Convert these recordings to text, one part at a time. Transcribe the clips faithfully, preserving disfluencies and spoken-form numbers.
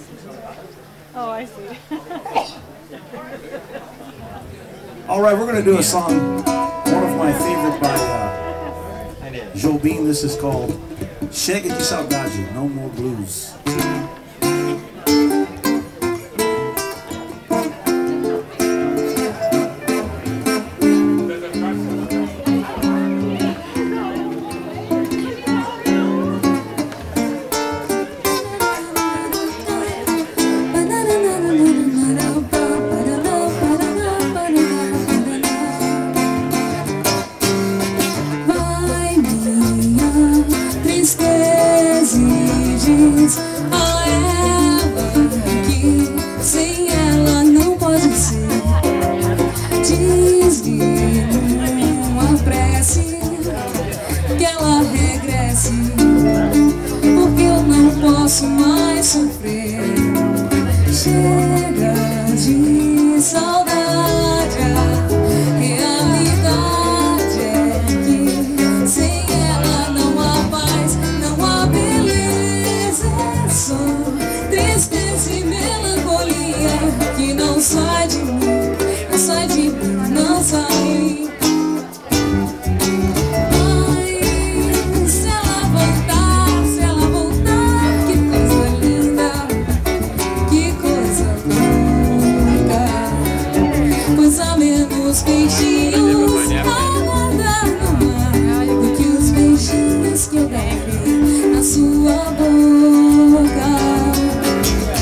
Oh, I see. All right, we're going to do a song, one of my favorite by uh, Jobim. This is called Chega de Saudade, No More Blues. A ela que sem ela não pode ser. Diz-lhe numa prece que ela regresse, porque eu não posso mais sofrer. Chega de saudade, a realidade é que sem ela não há paz, não há beleza. Só tristeza e melancolia que não sai de mim, não sai de mim, não sai. Ai, se ela voltar, se ela voltar, que coisa linda, que coisa louca. Pois há menos beijinhos a nadar no mar do que os beijinhos que eu dei na sua boca.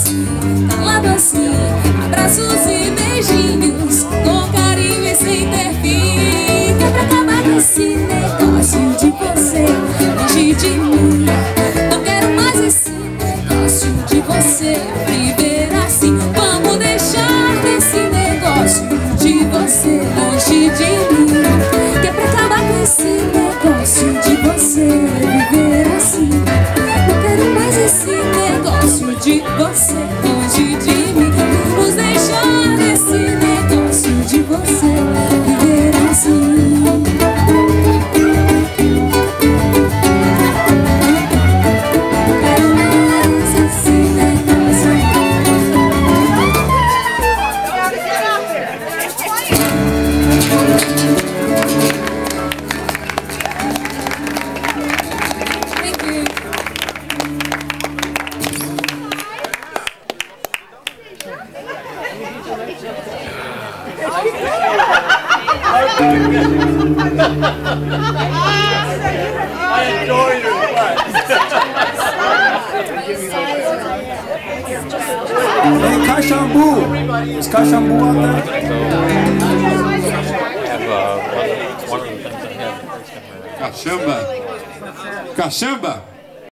assim, falado assim, abraços e beijinhos, com carinho e sem ter fim. Que é pra acabar com esse negócio de você longe de mim. Não quero mais esse negócio de você viver assim. Vamos deixar desse negócio de você longe de mim. Que é pra acabar com esse negócio de você viver assim. Não quero mais esse negócio de você longe de mim. Vamos deixar desse negócio de você viver assim. I enjoy your Hey, Caxambu! Is Caxambu out there? Caxamba! Caxamba!